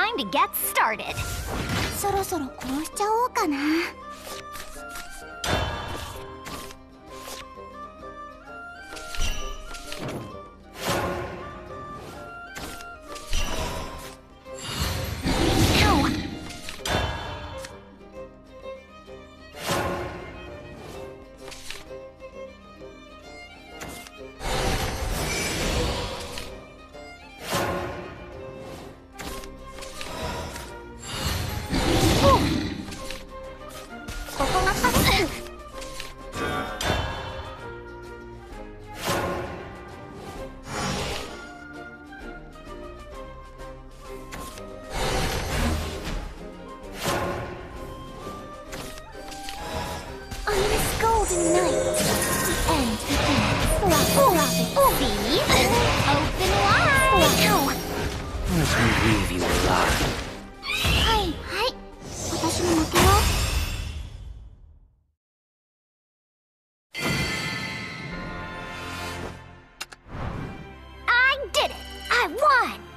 time to get started. そろそろ殺しちゃおうかな。ここが勝つ。On this golden night, the end begins. These open wide. Let me leave you alive. はいはい、私の負けよ。 I did it! I won!